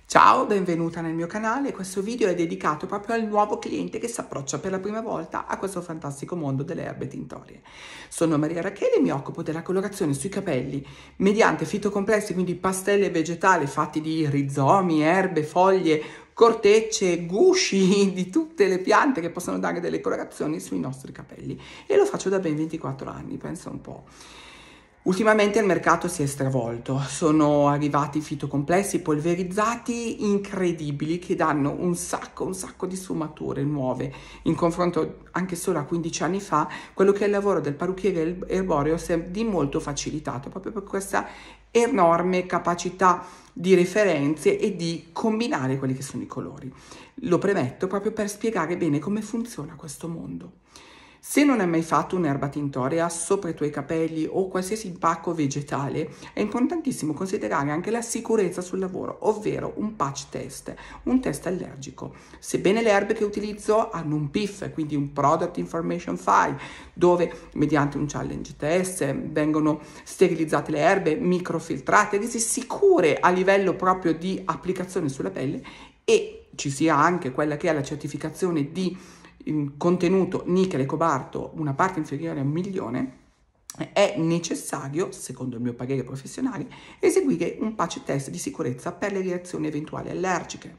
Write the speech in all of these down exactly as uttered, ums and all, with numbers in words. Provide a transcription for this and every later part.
Ciao, benvenuta nel mio canale. Questo video è dedicato proprio al nuovo cliente che si approccia per la prima volta a questo fantastico mondo delle erbe tintorie. Sono Maria Rachele e mi occupo della colorazione sui capelli mediante fitocomplessi, quindi pastelle vegetali fatti di rizomi, erbe, foglie, cortecce, gusci di tutte le piante che possono dare delle colorazioni sui nostri capelli, e lo faccio da ben ventiquattro anni, pensa un po'. Ultimamente il mercato si è stravolto, sono arrivati fitocomplessi polverizzati incredibili che danno un sacco, un sacco di sfumature nuove. In confronto anche solo a quindici anni fa, quello che è il lavoro del parrucchiere erboreo si è di molto facilitato, proprio per questa enorme capacità di referenze e di combinare quelli che sono i colori. Lo premetto proprio per spiegare bene come funziona questo mondo. Se non hai mai fatto un'erba tintorea sopra i tuoi capelli o qualsiasi impacco vegetale, è importantissimo considerare anche la sicurezza sul lavoro, ovvero un patch test, un test allergico. Sebbene le erbe che utilizzo hanno un P I F, quindi un Product Information File, dove mediante un challenge test vengono sterilizzate le erbe, microfiltrate, rese sicure a livello proprio di applicazione sulla pelle, e ci sia anche quella che è la certificazione di in contenuto nickel e cobalto una parte inferiore a un milione, è necessario, secondo il mio parere professionale, eseguire un patch test di sicurezza per le reazioni eventuali allergiche.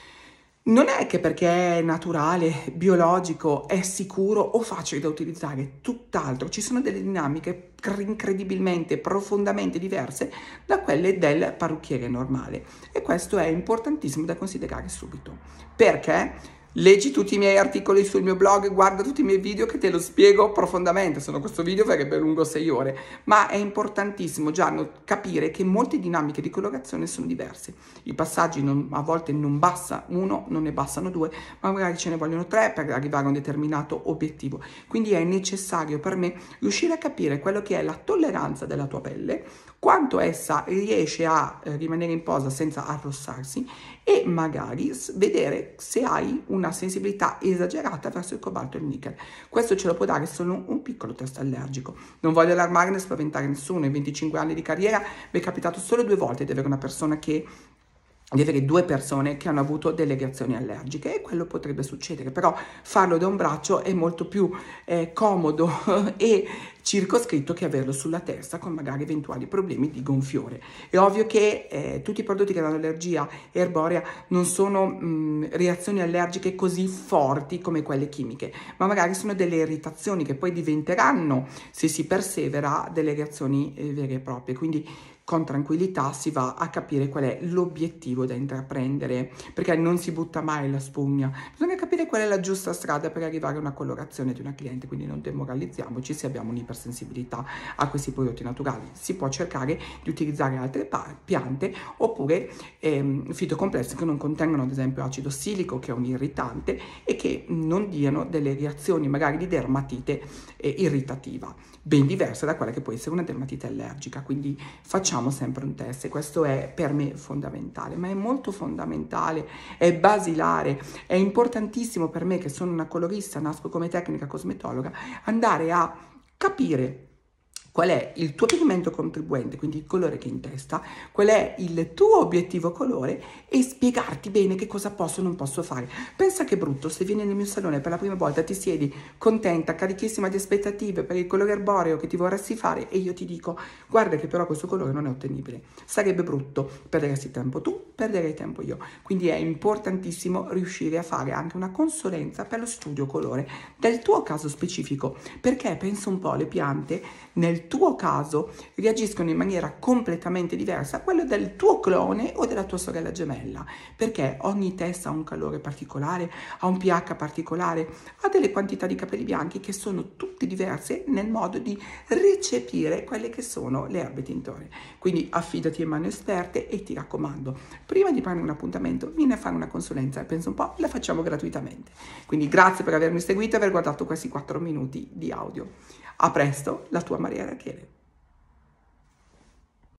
Non è che perché è naturale, biologico, è sicuro o facile da utilizzare, tutt'altro. Ci sono delle dinamiche incredibilmente, profondamente diverse da quelle del parrucchiere normale, e questo è importantissimo da considerare subito. Perché? Leggi tutti i miei articoli sul mio blog, guarda tutti i miei video che te lo spiego profondamente, se no questo video verrebbe lungo sei ore, ma è importantissimo già capire che molte dinamiche di colorazione sono diverse. I passaggi non, a volte non basta uno, non ne bastano due, ma magari ce ne vogliono tre per arrivare a un determinato obiettivo. Quindi è necessario per me riuscire a capire quello che è la tolleranza della tua pelle, quanto essa riesce a eh, rimanere in posa senza arrossarsi, e magari vedere se hai una sensibilità esagerata verso il cobalto e il nickel. Questo ce lo può dare solo un piccolo test allergico. Non voglio allarmare né spaventare nessuno. In venticinque anni di carriera mi è capitato solo due volte di avere una persona che di avere due persone che hanno avuto delle reazioni allergiche, e quello potrebbe succedere, però farlo da un braccio è molto più eh, comodo e circoscritto che averlo sulla testa con magari eventuali problemi di gonfiore. È ovvio che eh, tutti i prodotti che danno allergia erborea non sono mh, reazioni allergiche così forti come quelle chimiche, ma magari sono delle irritazioni che poi diventeranno, se si persevera, delle reazioni eh, vere e proprie. Quindi con tranquillità si va a capire qual è l'obiettivo da intraprendere, perché non si butta mai la spugna, bisogna capire qual è la giusta strada per arrivare a una colorazione di una cliente. Quindi non demoralizziamoci se abbiamo un'ipersensibilità a questi prodotti naturali. Si può cercare di utilizzare altre piante oppure ehm, fitocomplessi che non contengono ad esempio acido ossilico, che è un irritante, e che non diano delle reazioni magari di dermatite eh, irritativa, ben diversa da quella che può essere una dermatite allergica. Quindi facciamo sempre un test, e questo è per me fondamentale, ma è molto fondamentale, è basilare, è importantissimo per me, che sono una colorista, nasco come tecnica cosmetologa, andare a capire qual è il tuo pigmento contribuente, quindi il colore che è in testa, qual è il tuo obiettivo colore, e spiegarti bene che cosa posso o non posso fare. Pensa che brutto se vieni nel mio salone per la prima volta, ti siedi contenta, carichissima di aspettative per il colore erboreo che ti vorresti fare, e io ti dico: guarda che però questo colore non è ottenibile. Sarebbe brutto, perderesti tempo tu, perderei tempo io. Quindi è importantissimo riuscire a fare anche una consulenza per lo studio colore del tuo caso specifico, perché pensa un po', le piante nel tuo caso reagiscono in maniera completamente diversa a quello del tuo clone o della tua sorella gemella, perché ogni testa ha un calore particolare, ha un pH particolare, ha delle quantità di capelli bianchi che sono tutte diverse nel modo di recepire quelle che sono le erbe tintorie. Quindi affidati a mani esperte, e ti raccomando, prima di prendere un appuntamento vieni a fare una consulenza, e pensa un po', la facciamo gratuitamente. Quindi grazie per avermi seguito e aver guardato questi quattro minuti di audio. A presto, la tua Maria Rachele.